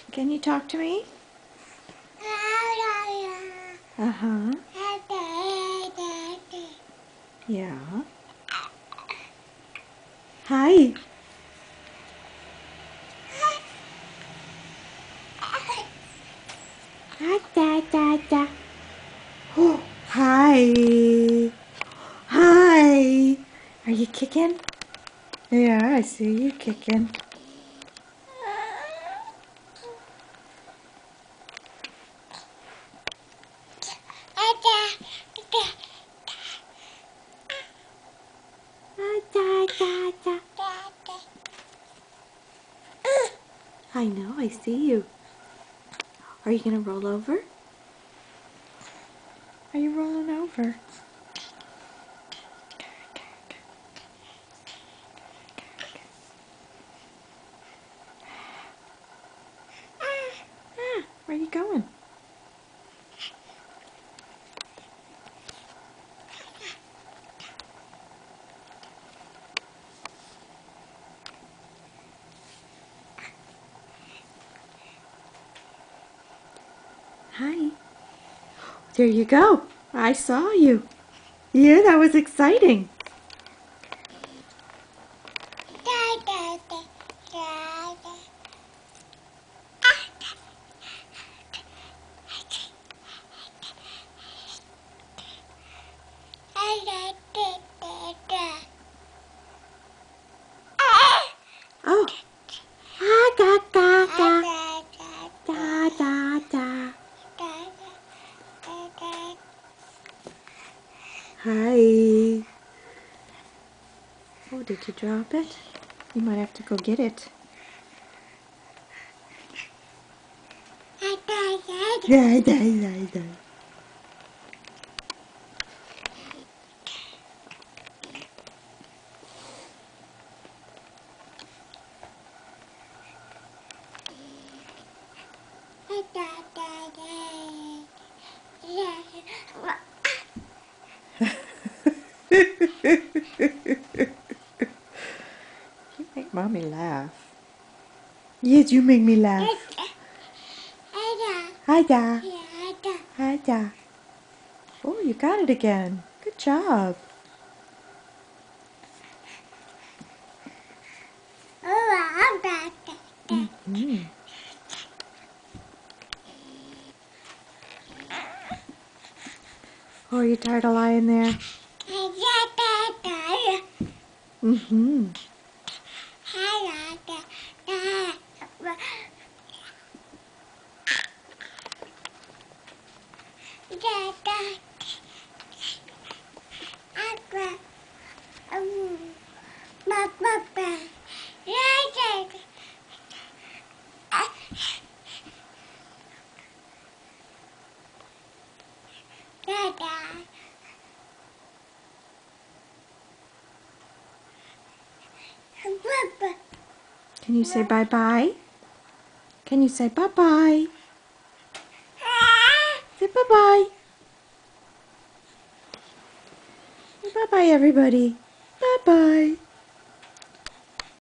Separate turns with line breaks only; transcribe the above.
Can you talk to me? Uh-huh. Yeah. Hi. Hi, Dada. Oh, hi. Hi. Are you kicking? Yeah, I see you kicking. Hi, Dada. I know, I see you. Are you going to roll over? Are you rolling over? Where are you going? Hi. There you go. I saw you. Yeah, that was exciting. Oh. Ah, ga, ga, ga. Da, da, da. Hi. Oh, did you drop it? You might have to go get it. Da, da, da, da. You make mommy laugh. Yes, you make me laugh. Hi, da. Hi, da. Oh, you got it again. Good job. Mm-hmm. Oh, are you tired of lying there? Mm-hmm. Can you say bye-bye? Can you say bye-bye? Say bye-bye. Say bye-bye, everybody. Bye-bye.